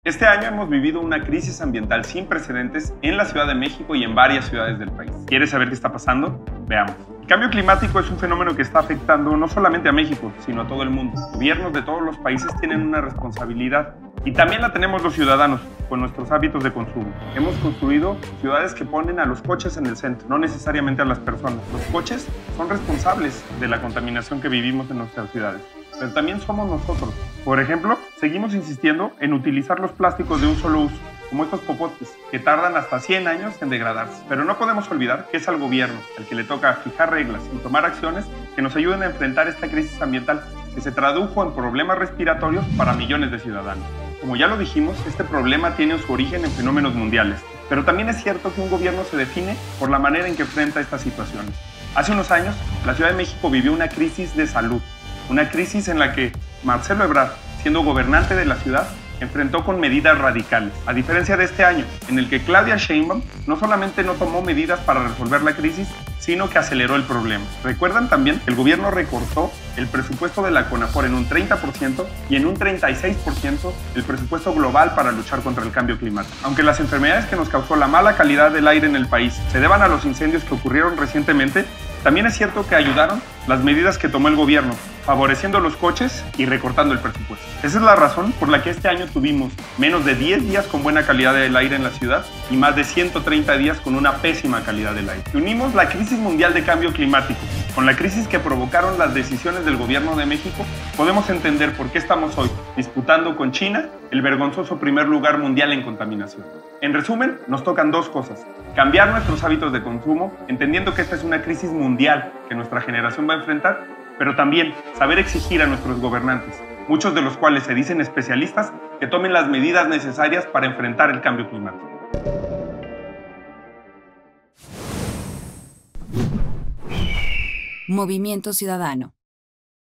Este año hemos vivido una crisis ambiental sin precedentes en la Ciudad de México y en varias ciudades del país. ¿Quieres saber qué está pasando? Veamos. El cambio climático es un fenómeno que está afectando no solamente a México, sino a todo el mundo. Gobiernos de todos los países tienen una responsabilidad y también la tenemos los ciudadanos con nuestros hábitos de consumo. Hemos construido ciudades que ponen a los coches en el centro, no necesariamente a las personas. Los coches son responsables de la contaminación que vivimos en nuestras ciudades, pero también somos nosotros. Por ejemplo, seguimos insistiendo en utilizar los plásticos de un solo uso, como estos popotes, que tardan hasta 100 años en degradarse. Pero no podemos olvidar que es al gobierno al que le toca fijar reglas y tomar acciones que nos ayuden a enfrentar esta crisis ambiental que se tradujo en problemas respiratorios para millones de ciudadanos. Como ya lo dijimos, este problema tiene su origen en fenómenos mundiales, pero también es cierto que un gobierno se define por la manera en que enfrenta estas situaciones. Hace unos años, la Ciudad de México vivió una crisis de salud, una crisis en la que Marcelo Ebrard, siendo gobernante de la ciudad, enfrentó con medidas radicales. A diferencia de este año, en el que Claudia Sheinbaum no solamente no tomó medidas para resolver la crisis, sino que aceleró el problema. ¿Recuerdan también que el gobierno recortó el presupuesto de la CONAFOR en un 30% y en un 36% el presupuesto global para luchar contra el cambio climático? Aunque las enfermedades que nos causó la mala calidad del aire en el país se deban a los incendios que ocurrieron recientemente, también es cierto que ayudaron las medidas que tomó el gobierno, favoreciendo los coches y recortando el presupuesto. Esa es la razón por la que este año tuvimos menos de 10 días con buena calidad del aire en la ciudad y más de 130 días con una pésima calidad del aire. Si unimos la crisis mundial de cambio climático con la crisis que provocaron las decisiones del gobierno de México, podemos entender por qué estamos hoy disputando con China el vergonzoso primer lugar mundial en contaminación. En resumen, nos tocan dos cosas: cambiar nuestros hábitos de consumo, entendiendo que esta es una crisis mundial que nuestra generación va a enfrentar, pero también saber exigir a nuestros gobernantes, muchos de los cuales se dicen especialistas, que tomen las medidas necesarias para enfrentar el cambio climático. Movimiento Ciudadano.